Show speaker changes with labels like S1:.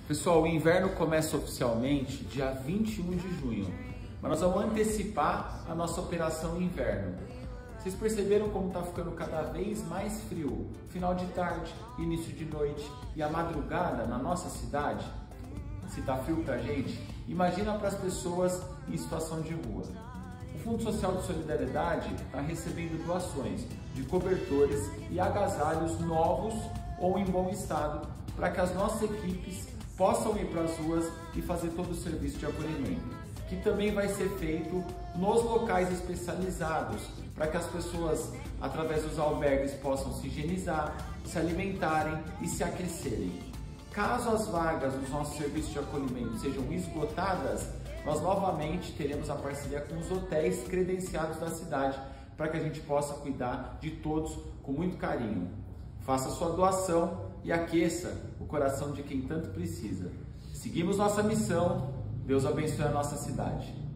S1: Pessoal, o inverno começa oficialmente dia 21 de junho, mas nós vamos antecipar a nossa operação inverno. Vocês perceberam como está ficando cada vez mais frio? Final de tarde, início de noite e a madrugada na nossa cidade? Se está frio para a gente, imagina para as pessoas em situação de rua. O Fundo Social de Solidariedade está recebendo doações de cobertores e agasalhos novos ou em bom estado para que as nossas equipes possam ir para as ruas e fazer todo o serviço de acolhimento, que também vai ser feito nos locais especializados, para que as pessoas, através dos albergues, possam se higienizar, se alimentarem e se aquecerem. Caso as vagas dos nossos serviços de acolhimento sejam esgotadas, nós novamente teremos a parceria com os hotéis credenciados da cidade, para que a gente possa cuidar de todos com muito carinho. Faça sua doação e aqueça o coração de quem tanto precisa. Seguimos nossa missão. Deus abençoe a nossa cidade.